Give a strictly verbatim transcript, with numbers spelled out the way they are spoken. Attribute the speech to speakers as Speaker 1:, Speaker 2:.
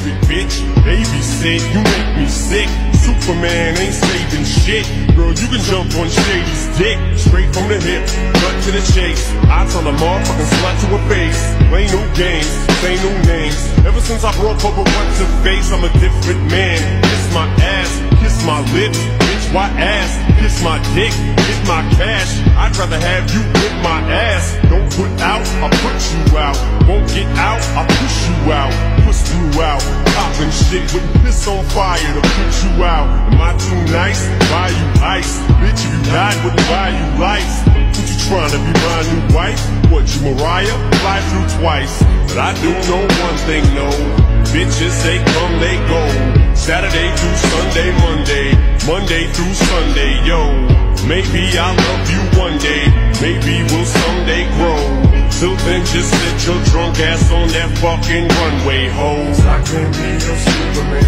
Speaker 1: perfect, bitch. Babysit, you make me sick. Superman ain't saving shit. Girl, you can jump on Shady's dick. Straight from the hip, cut to the chase. I tell a motherfucking slut to her face. Play no games, say no names. Ever since I broke over what's her face, I'm a different man. Kiss my ass, kiss my lips. Bitch, why ass? Kiss my dick, get my cash. I'd rather have you with my ass. Don't put out, I'll put you out. Won't get out, I'll push you out. Push you out, poppin' shit with piss on fire to put you out. Am I too nice? Buy you ice. Bitch, if you died, wouldn't buy you life. What you tryna be my new wife? What, you Mariah? Fly through twice. But I do know one thing, no. Bitches, they come, they go. Saturday through Sunday, Monday. Monday through Sunday, yo. Maybe I'll love you one day. Maybe we'll someday grow. Till then, just sit your drunk ass on that fucking runway, ho. I can be your Superman.